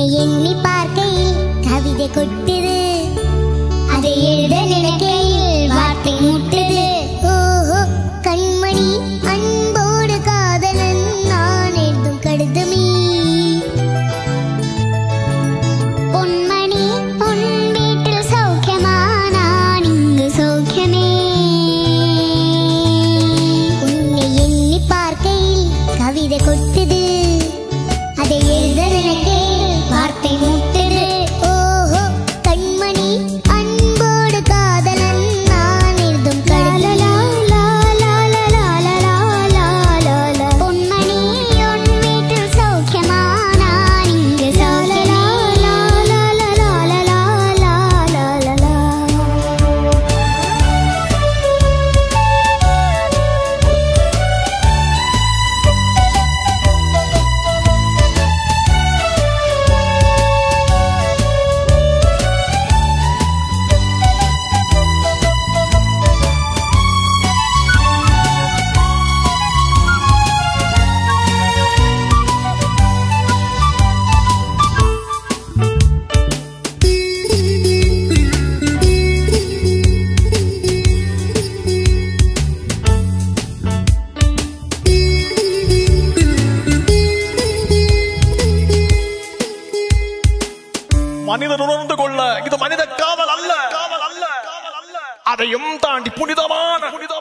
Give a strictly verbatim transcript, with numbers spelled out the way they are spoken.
உன்னை எண்ணி பார்க்கையில் கவிதை கொட்டுது, அதை எழுத நினைக்கையில் வார்த்தை முட்டுது. ஓஹோ கண்மணி அன்போடு காதலன் நான் எழுதும் கடிதமே. பொன்மணி பொன் வீட்டில் சௌக்கியமா, நான் இங்கு சௌக்கியமே. உன்னை எண்ணி பார்க்கையில் கவிதை கொட்டுது, அதை எழுத நினைக்கையில் வார்த்தை முட்டுது. ஓஹோ கண்மணி அன்போடு காதலன் நான் எழுதும் கடிதமே. பொன்மணி உன் வீட்டில் சௌக்கியமா, நான் இங்கு சௌக்கியமே. மனிதன் உணர்ந்து கொள்ள இது மனித காதல் அல்ல, அதையும் தாண்டி புனிதமான